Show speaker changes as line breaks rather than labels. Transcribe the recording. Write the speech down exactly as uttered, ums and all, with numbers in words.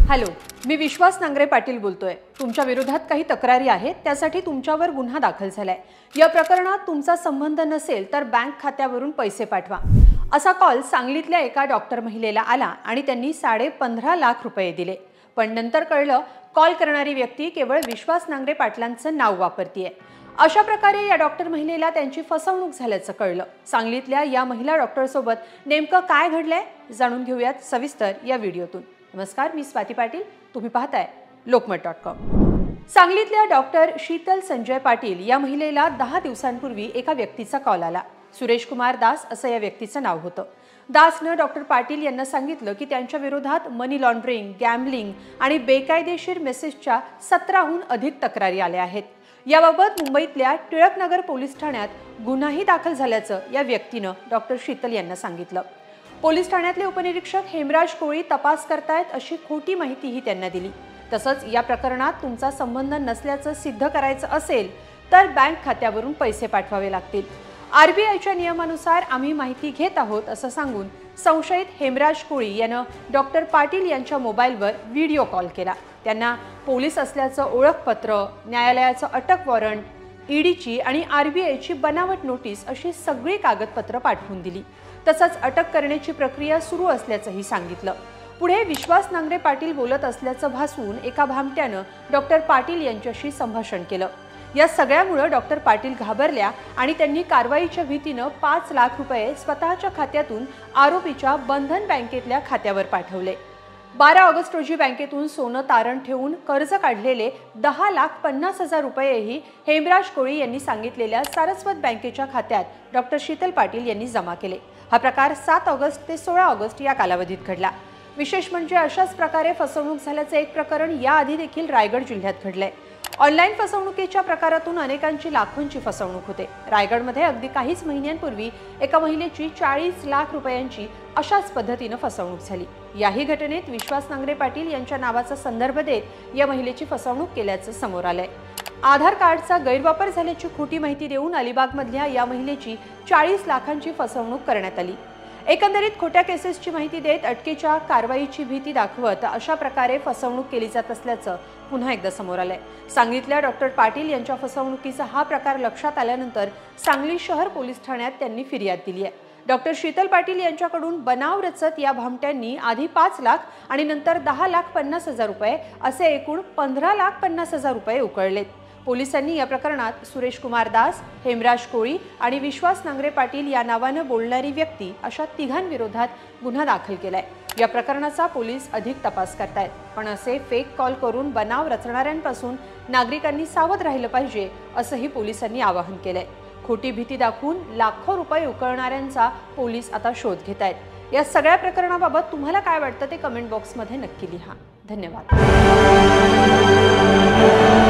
Hello, मी विश्वास नांगरे पाटील बोलतोय। तुमच्या विरोधात काही तक्रारी आहेत, त्यासाठी तुमच्यावर गुन्हा दाखल झालाय। या प्रकरणात तुमचा संबंध नसेल तर बँक खात्यावरून पैसे पाठवा, असा कॉल सांगलीतल्या एका डॉक्टर महिलेला आला आणि त्यांनी साडे पंधरा लाख रुपये दिले। पण नंतर कळलं कॉल करणारी व्यक्ती केवळ विश्वास नांगरे पाटलांचं नाव वापरतीये। अशा प्रकारे या डॉक्टर महिलेला त्यांची फसवणूक झाल्याचं कळलं। सांगलीतल्या या महिला डॉक्टर सोबत नेमकं काय घडलंय जाणून घेऊयात सविस्तर या व्हिडिओतून। नमस्कार, मी स्वाती पाटील, तुम्ही पाहताय लोकमत डॉट कॉम। सांगलीतल्या डॉक्टर शीतल संजय पाटील या महिलेला दहा दिवसांपूर्वी एका व्यक्तीचा कॉल आला। सुरेश कुमार दास असं या व्यक्तीचं नाव होतं। दासनं डॉक्टर पाटील यांना सांगितलं की त्यांच्या विरोधात मनी लॉन्ड्रिंग, गॅम्बलिंग आणि बेकायदेशीर मेसेजच्या सतराहून अधिक तक्रारी आल्या आहेत। याबाबत मुंबईतल्या टिळकनगर पोलीस ठाण्यात गुन्हाही दाखल झाल्याचं या व्यक्तीनं डॉक्टर शीतल यांना सांगितलं। पोलीस ठाण्यातले उपनिरीक्षक हेमराज कोळी तपास करतायत अशी खोटी माहितीही त्यांना दिली। तसंच या प्रकरणात तुमचा संबंध नसल्याचं सिद्ध करायचं असेल तर बँक खात्यावरून पैसे पाठवावे लागतील। आरबीआयच्या नियमानुसार आम्ही माहिती घेत आहोत असं सांगून संशयित हेमराज कोळी यानं डॉक्टर पाटील यांच्या मोबाईलवर व्हिडिओ कॉल केला। त्यांना पोलीस असल्याचं ओळखपत्र, न्यायालयाचं अटक वॉरंट, ईडीची आणि आरबीआयची बनावट नोटीस अशी सगळी कागदपत्र पाठवून दिली। तसंच अटक करण्याची प्रक्रिया सुरू असल्याचंही सांगितलं। पुढे विश्वास नांगरे पाटील बोलत असल्याचं भासवून एका भामट्यानं डॉक्टर पाटील यांच्याशी संभाषण केलं। या सगळ्यामुळे डॉक्टर पाटील घाबरल्या आणि त्यांनी कारवाईच्या भीतीनं पाच लाख रुपये स्वतःच्या खात्यातून आरोपीच्या बंधन बँकेतल्या खात्यावर पाठवले। बारा ऑगस्ट रोजी बँकेतून सोनं तारण ठेवून कर्ज काढलेले दहा लाख पन्नास हजार रुपयेही हेमराज कोळी यांनी सांगितलेल्या सारस्वत बँकेच्या खात्यात डॉक्टर शीतल पाटील यांनी जमा केले। हा प्रकार सात ऑगस्ट ते सोळा ऑगस्ट या कालावधीत घडला। विशेष म्हणजे अशाच प्रकारे फसवणूक झाल्याचं एक प्रकरण याआधी देखील रायगड जिल्ह्यात घडलंय। ऑनलाईन फसवणुकीच्या प्रकारातून अनेकांची लाखोंची फसवणूक होते। रायगडमध्ये अगदी काहीच महिन्यांपूर्वी एका महिलेची चाळीस लाख रुपयांची अशाच पद्धतीने फसवणूक झाली। याही घटनेत विश्वास नांगरे पाटील यांच्या नावाचा संदर्भ देत या महिलेची फसवणूक केल्याचं समोर आलंय। आधार कार्डचा गैरवापर झाल्याची खोटी माहिती देऊन अलिबागमधल्या या महिलेची चाळीस लाखांची फसवणूक करण्यात आली। एकंदरीत खोट्या केसेसची माहिती देत अटकेच्या कारवाईची भीती दाखवत अशा प्रकारे फसवणूक केली जात असल्याचं पुन्हा एकदा समोर आलंय। सांगलीतल्या डॉक्टर पाटील यांच्या फसवणुकीचा हा प्रकार लक्षात आल्यानंतर सांगली शहर पोलीस ठाण्यात त्यांनी फिर्याद दिली आहे। डॉक्टर शीतल पाटील यांच्याकडून बनाव रचत या भामट्यांनी आधी पाच लाख आणि नंतर दहा लाख पन्नास हजार रुपये असे एकूण पंधरा लाख पन्नास हजार रुपये उकळलेत। पोलिसांनी या प्रकरणात सुरेश कुमार दास, हेमराज कोळी आणि विश्वास नांगरे पाटील या नावानं बोलणारी व्यक्ती अशा तिघांविरोधात गुन्हा दाखल केलाय। या प्रकरणाचा पोलीस अधिक तपास करतायत। पण असे फेक कॉल करून बनाव रचणाऱ्यांपासून नागरिकांनी सावध राहिलं पाहिजे असंही पोलिसांनी आवाहन केलंय। खोटी भीती दाखवून लाखो रुपये उकळणाऱ्यांचा पोलीस आता शोध घेतायत। या सगळ्या प्रकरणाबाबत तुम्हाला काय वाटतं ते कमेंट बॉक्समध्ये नक्की लिहा। धन्यवाद।